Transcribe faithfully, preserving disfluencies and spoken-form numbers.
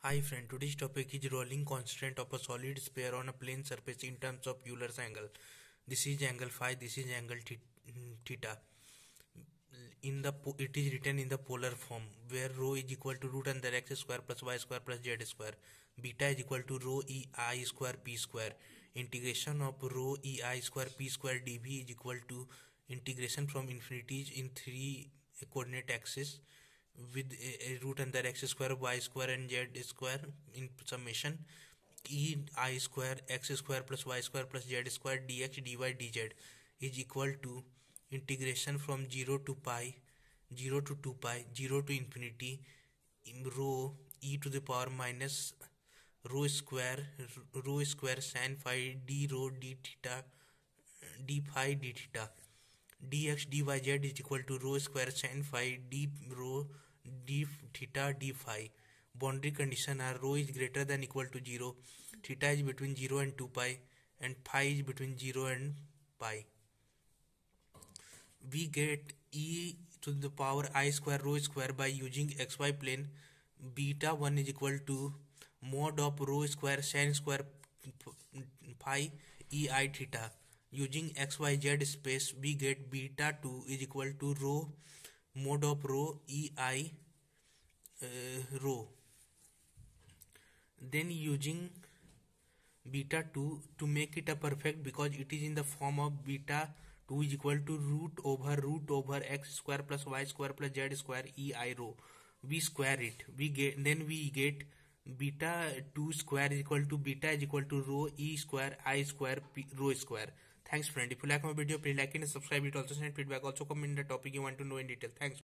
Hi friend, today's topic is rolling constant of a solid sphere on a plane surface in terms of Euler's angle. This is angle phi, this is angle theta. In the it is written in the polar form where rho is equal to root under x square plus y square plus z square. Beta is equal to rho e I square p square. Integration of rho e I square p square dv is equal to integration from infinities in three coordinate axes with a, a root under x square y square and z square in summation e I square x square plus y square plus z square dx dy dz is equal to integration from zero to pi, zero to two pi, zero to infinity, rho e to the power minus rho square, rho square sin phi d rho d theta, d phi d theta, dx dyz is equal to rho square sin phi d rho d theta d phi. Boundary condition are rho is greater than equal to zero, theta is between zero and two pi, and phi is between zero and pi. We get e to the power I square rho square by using xy plane. Beta one is equal to mod of rho square sin square phi e I theta. Using xyz space, we get beta two is equal to rho mod of rho e I uh, rho. Then using beta two to make it a perfect, because it is in the form of beta two is equal to root over root over x square plus y square plus z square e I rho. We square it. We get then we get beta two square is equal to beta is equal to rho e square I square p, rho square. Thanks friend. If you like my video, please like it and subscribe it. Also send feedback. Also comment the topic you want to know in detail. Thanks.